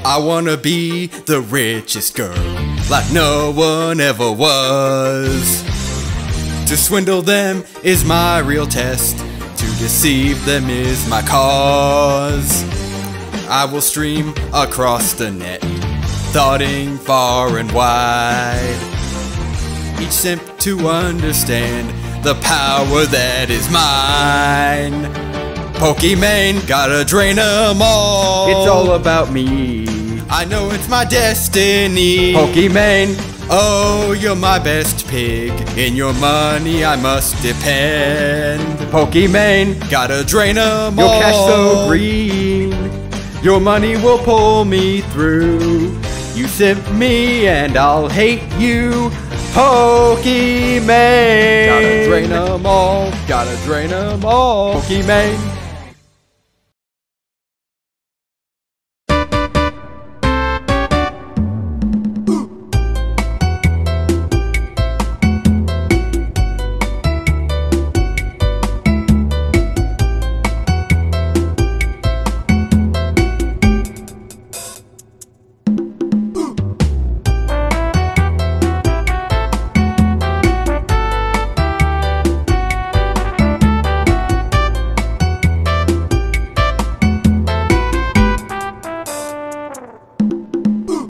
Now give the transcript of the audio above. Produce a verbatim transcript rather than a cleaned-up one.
I wanna be the richest girl, like no one ever was. To swindle them is my real test, to deceive them is my cause. I will stream across the net, thoughting far and wide. Each simp to understand the power that is mine. Pokimane, gotta drain 'em all. It's all about me. I know it's my destiny. Pokimane, oh, you're my best pig. In your money I must depend. Pokimane, Gotta drain 'em your all. cash so green. Your money will pull me through. You simp me and I'll hate you. Pokimane, Gotta drain 'em all. Gotta drain 'em all. Pokimane.